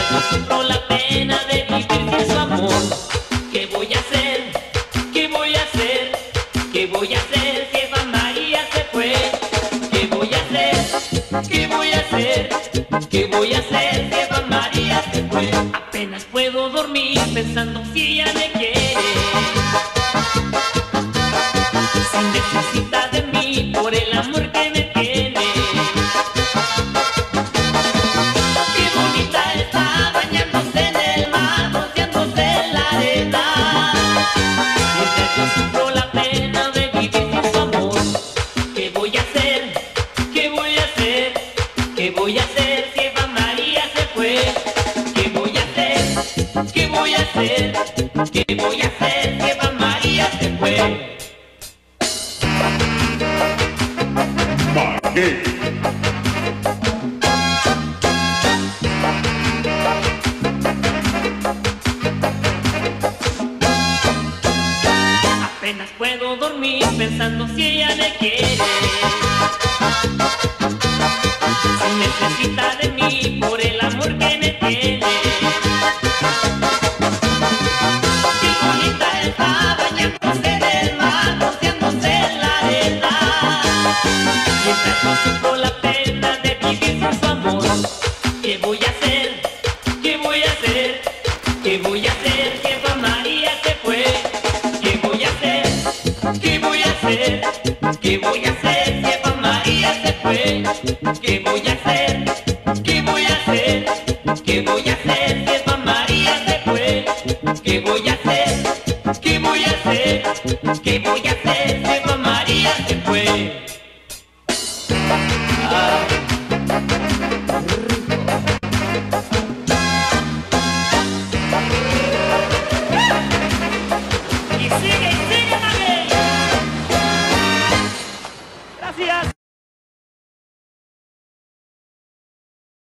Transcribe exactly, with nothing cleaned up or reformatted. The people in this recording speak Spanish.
yo sufro la pena de vivir sin su amor. ¿Qué voy a hacer? ¿Qué voy a hacer? ¿Qué voy a hacer si Eva María se fue? ¿Qué voy a hacer? ¿Qué voy a hacer? ¿Qué voy a hacer si Eva María se fue? Apenas puedo dormir pensando si ella me quiere, si necesita de mí por el amor que me tiene. Qué bonita está bañándose en el mar, rociándose en la arena, mientras yo sufro la pena de vivir sin su amor. ¿Qué voy a hacer? ¿Qué voy a hacer? ¿Qué voy a hacer si Eva María se fue? ¿Qué voy a hacer? ¿Qué voy a hacer? ¿Qué voy a hacer si Eva María se fue? Apenas puedo dormir pensando si ella me quiere, si necesita de mí por el amor que me tiene. Qué bonita está bañándose en el mar, rociándose en la arena, mientras yo sufro la pena de vivir sin su amor. ¿Qué voy a hacer? ¿Qué voy a hacer? ¿Qué voy a hacer si Eva María se fue? ¿Qué voy a hacer? ¿Qué voy a hacer? ¿Qué voy a hacer si Eva María se fue? ¿Qué voy a hacer? ¿Qué voy a hacer? ¿Qué voy a hacer si Eva María se fue? ¿Qué voy a hacer? ¿Qué voy a hacer? ¿Qué voy a hacer si Eva María se fue?